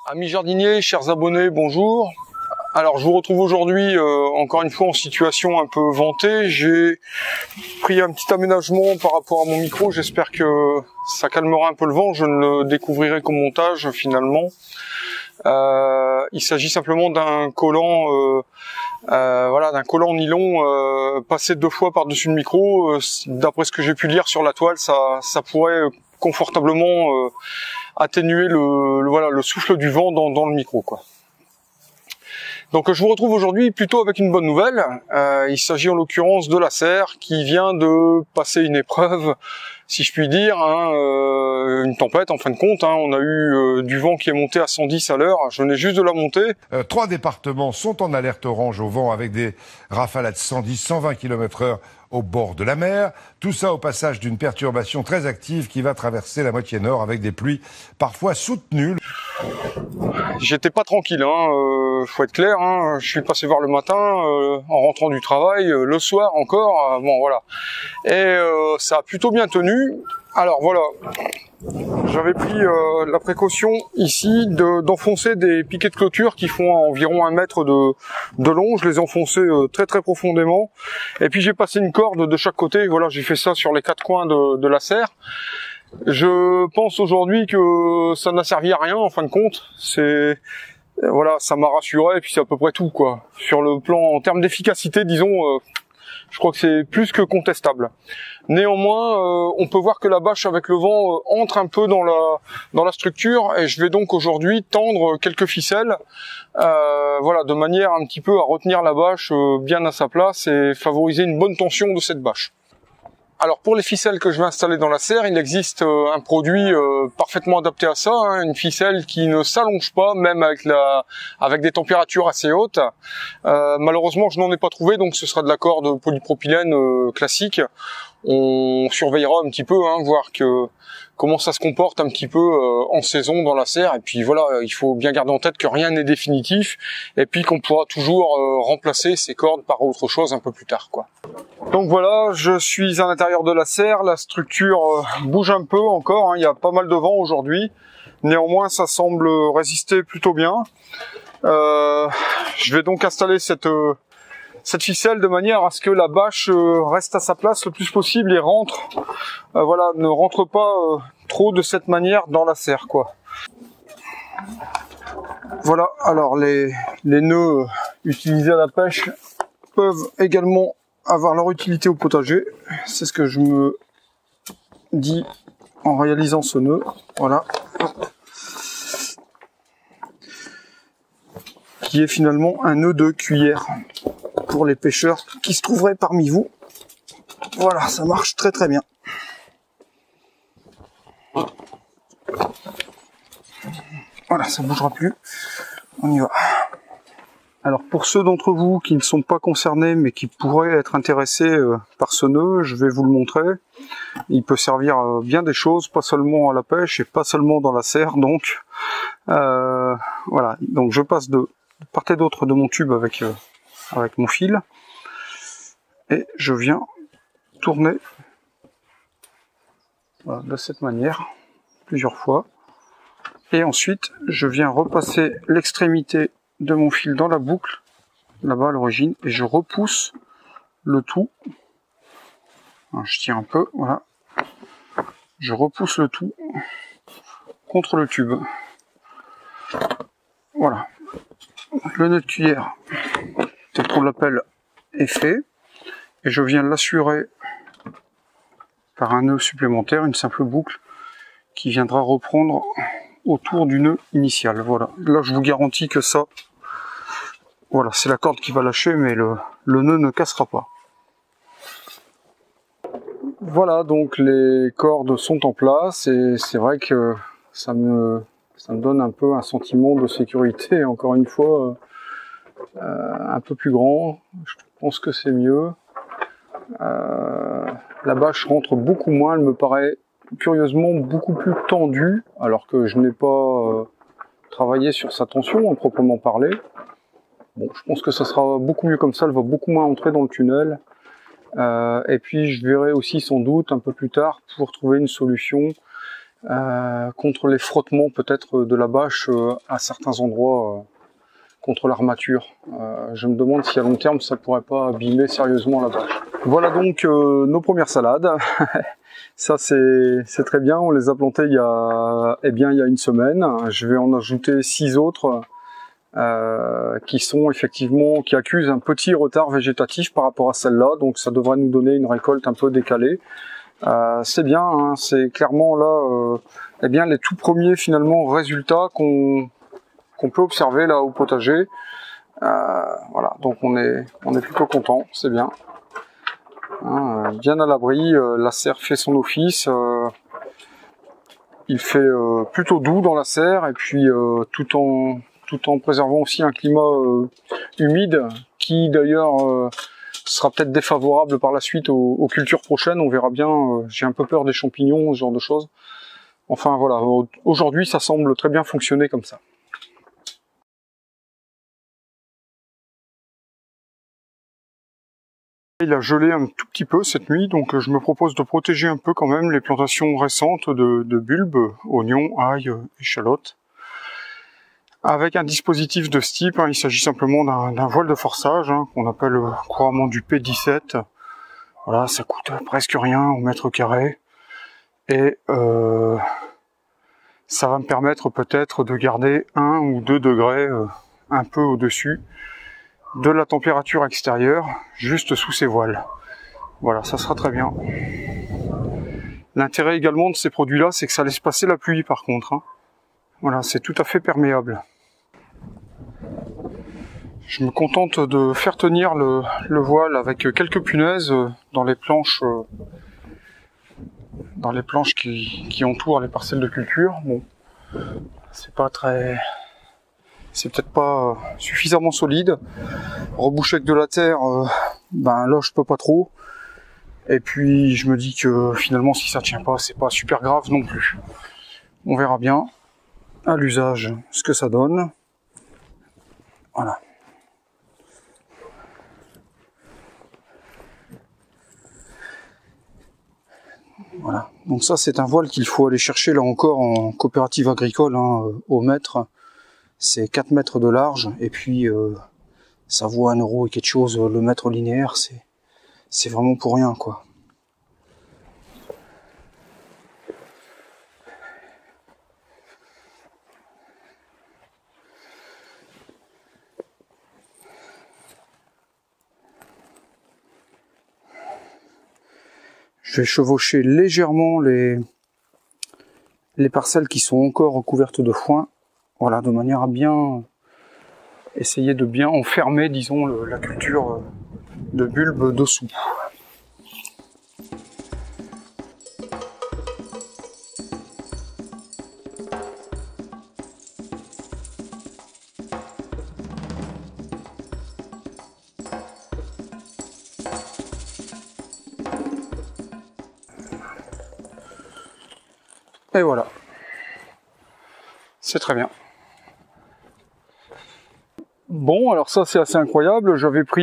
Amis jardiniers, chers abonnés, bonjour. Alors je vous retrouve aujourd'hui encore une fois en situation un peu ventée. J'ai pris un petit aménagement par rapport à mon micro, j'espère que ça calmera un peu le vent, je ne le découvrirai qu'au montage finalement. Il s'agit simplement d'un collant d'un collant nylon passé 2 fois par-dessus le micro. D'après ce que j'ai pu lire sur la toile, ça pourrait confortablement atténuer le souffle du vent dans le micro, quoi. Donc je vous retrouve aujourd'hui plutôt avec une bonne nouvelle. Il s'agit en l'occurrence de l'Acer qui vient de passer une épreuve, si je puis dire, une tempête en fin de compte. On a eu du vent qui est monté à 110 à l'heure. Je venais juste de la monter. 3 départements sont en alerte orange au vent avec des rafales à 110-120 km/h au bord de la mer. Tout ça au passage d'une perturbation très active qui va traverser la moitié nord avec des pluies parfois soutenues. J'étais pas tranquille, faut être clair. Je suis passé voir le matin, en rentrant du travail, le soir encore. Bon voilà. Et ça a plutôt bien tenu. Alors voilà. J'avais pris la précaution ici d'enfoncer des piquets de clôture qui font environ 1 mètre de long. Je les ai enfoncés très très profondément. Et puis j'ai passé une corde de chaque côté. Voilà, j'ai fait ça sur les 4 coins de la serre. Je pense aujourd'hui que ça n'a servi à rien en fin de compte. Voilà, ça m'a rassuré et puis c'est à peu près tout, quoi. Sur le plan, en termes d'efficacité, disons, je crois que c'est plus que contestable. Néanmoins, on peut voir que la bâche avec le vent entre un peu dans la structure et je vais donc aujourd'hui tendre quelques ficelles, voilà, de manière un petit peu à retenir la bâche bien à sa place et favoriser une bonne tension de cette bâche. Alors pour les ficelles que je vais installer dans la serre, il existe un produit parfaitement adapté à ça, une ficelle qui ne s'allonge pas, même avec des températures assez hautes. Malheureusement, je n'en ai pas trouvé, donc ce sera de la corde polypropylène classique. On surveillera un petit peu, voir comment ça se comporte un petit peu en saison dans la serre. Et puis voilà, il faut bien garder en tête que rien n'est définitif, et puis qu'on pourra toujours remplacer ces cordes par autre chose un peu plus tard, quoi. Donc voilà, je suis à l'intérieur de la serre, la structure bouge un peu encore, il y a pas mal de vent aujourd'hui. Néanmoins, ça semble résister plutôt bien. Je vais donc installer cette ficelle de manière à ce que la bâche reste à sa place le plus possible et rentre, voilà, ne rentre pas trop de cette manière dans la serre, quoi. Voilà, alors les nœuds utilisés à la pêche peuvent également avoir leur utilité au potager. C'est ce que je me dis en réalisant ce nœud. Voilà. Qui est finalement un nœud de cuillère pour les pêcheurs qui se trouveraient parmi vous. Voilà, ça marche très très bien. Voilà, ça ne bougera plus. On y va. Alors pour ceux d'entre vous qui ne sont pas concernés mais qui pourraient être intéressés par ce nœud, je vais vous le montrer. Il peut servir à bien des choses, pas seulement à la pêche et pas seulement dans la serre. Donc voilà, donc je passe de part et d'autre de mon tube avec mon fil et je viens tourner, voilà, de cette manière plusieurs fois. Et ensuite je viens repasser l'extrémité de mon fil dans la boucle, là-bas à l'origine, et je repousse le tout. Alors, je tire un peu, voilà. Je repousse le tout contre le tube. Voilà. Le nœud de cuillère, tel qu'on l'appelle, est fait. Et je viens l'assurer par un nœud supplémentaire, une simple boucle, qui viendra reprendre autour du nœud initial. Voilà. Là, je vous garantis que ça, voilà, c'est la corde qui va lâcher, mais le nœud ne cassera pas. Voilà, donc les cordes sont en place et c'est vrai que ça me donne un peu un sentiment de sécurité, encore une fois, un peu plus grand. Je pense que c'est mieux. La bâche rentre beaucoup moins, elle me paraît curieusement beaucoup plus tendue, alors que je n'ai pas travaillé sur sa tension, à proprement parler. Bon, je pense que ça sera beaucoup mieux comme ça, elle va beaucoup moins entrer dans le tunnel. Et puis je verrai aussi sans doute un peu plus tard pour trouver une solution contre les frottements peut-être de la bâche à certains endroits, contre l'armature. Je me demande si à long terme ça pourrait pas abîmer sérieusement la bâche. Voilà donc nos premières salades. Ça c'est très bien, on les a plantées il y a une semaine. Je vais en ajouter 6 autres qui accusent un petit retard végétatif par rapport à celle-là, donc ça devrait nous donner une récolte un peu décalée. C'est bien, hein, c'est clairement là les tout premiers finalement résultats qu'on peut observer là au potager. Voilà, donc on est plutôt content, c'est bien. Bien à l'abri, la serre fait son office. Il fait plutôt doux dans la serre et puis tout en préservant aussi un climat humide qui d'ailleurs sera peut-être défavorable par la suite aux cultures prochaines. On verra bien. J'ai un peu peur des champignons, ce genre de choses. Enfin voilà, aujourd'hui ça semble très bien fonctionner comme ça. Il a gelé un tout petit peu cette nuit, donc je me propose de protéger un peu quand même les plantations récentes de bulbes, oignons, ail, échalotes, avec un dispositif de ce type. Il s'agit simplement d'un voile de forçage qu'on appelle couramment du P17. Voilà, ça coûte presque rien au mètre carré et ça va me permettre peut-être de garder 1 ou 2 degrés un peu au-dessus de la température extérieure, juste sous ces voiles. Voilà, ça sera très bien. L'intérêt également de ces produits-là, c'est que ça laisse passer la pluie par contre. Voilà, c'est tout à fait perméable. Je me contente de faire tenir le voile avec quelques punaises dans les planches qui entourent les parcelles de culture. Bon, c'est peut-être pas suffisamment solide. Reboucher avec de la terre, là je peux pas trop. Et puis je me dis que finalement si ça tient pas, c'est pas super grave non plus. On verra bien à l'usage ce que ça donne. Voilà. Voilà. Donc ça c'est un voile qu'il faut aller chercher là encore en coopérative agricole au mètre. C'est 4 mètres de large et puis ça vaut 1 € et quelque chose le mètre linéaire, c'est vraiment pour rien quoi. Je vais chevaucher légèrement les parcelles qui sont encore recouvertes de foin. Voilà, de manière à bien essayer de bien enfermer, disons, la culture de bulbes dessous. Et voilà. C'est très bien. Bon, alors ça c'est assez incroyable. J'avais pris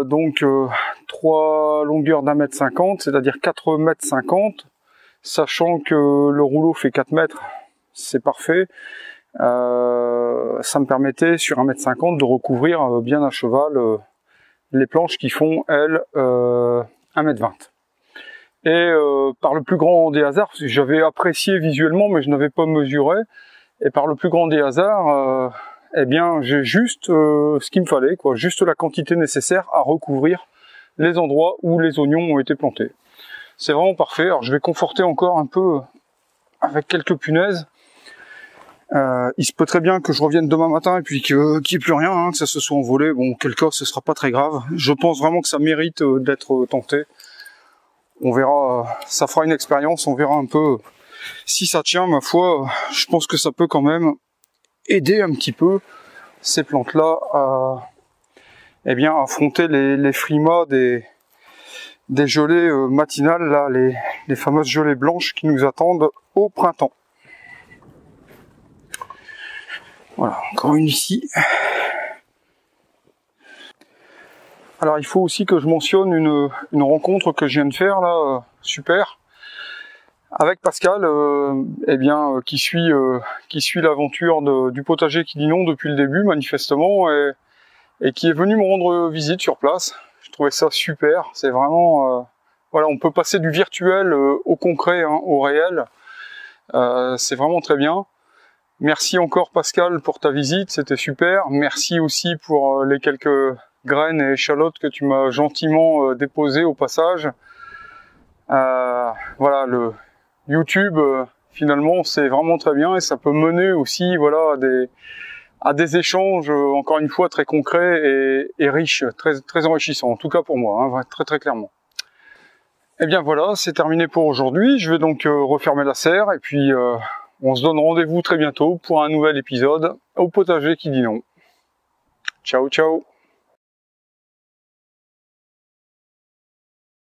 3 longueurs d'1,50 m, c'est-à-dire 4,50 m, sachant que le rouleau fait 4 mètres, c'est parfait. Ça me permettait sur 1,50 m de recouvrir bien à cheval les planches qui font, elles, 1,20 m. Et par le plus grand des hasards, parce que j'avais apprécié visuellement mais je n'avais pas mesuré, et par le plus grand des hasards, j'ai juste ce qu'il me fallait, quoi, juste la quantité nécessaire à recouvrir les endroits où les oignons ont été plantés. C'est vraiment parfait. Alors je vais conforter encore un peu avec quelques punaises. Il se peut très bien que je revienne demain matin et puis qu'il n'y ait plus rien, que ça se soit envolé. Bon, quel cas, ce sera pas très grave. Je pense vraiment que ça mérite d'être tenté. On verra, ça fera une expérience, on verra un peu si ça tient, ma foi. Je pense que ça peut quand même aider un petit peu ces plantes-là à affronter les frimas des gelées matinales, là, les fameuses gelées blanches qui nous attendent au printemps. Voilà, encore une ici. Alors il faut aussi que je mentionne une rencontre que je viens de faire là, super. avec Pascal, qui suit l'aventure du potager qui dit non depuis le début manifestement, et qui est venu me rendre visite sur place. Je trouvais ça super. C'est vraiment voilà, on peut passer du virtuel au concret, hein, au réel. C'est vraiment très bien. Merci encore Pascal pour ta visite, c'était super. Merci aussi pour les quelques graines et échalotes que tu m'as gentiment déposées au passage. Voilà, le YouTube, finalement, c'est vraiment très bien et ça peut mener aussi, voilà, à des échanges, encore une fois, très concrets et riches, très enrichissants, en tout cas pour moi, hein, très clairement. Et bien voilà, c'est terminé pour aujourd'hui. Je vais donc refermer la serre et puis on se donne rendez-vous très bientôt pour un nouvel épisode au potager qui dit non. Ciao, ciao!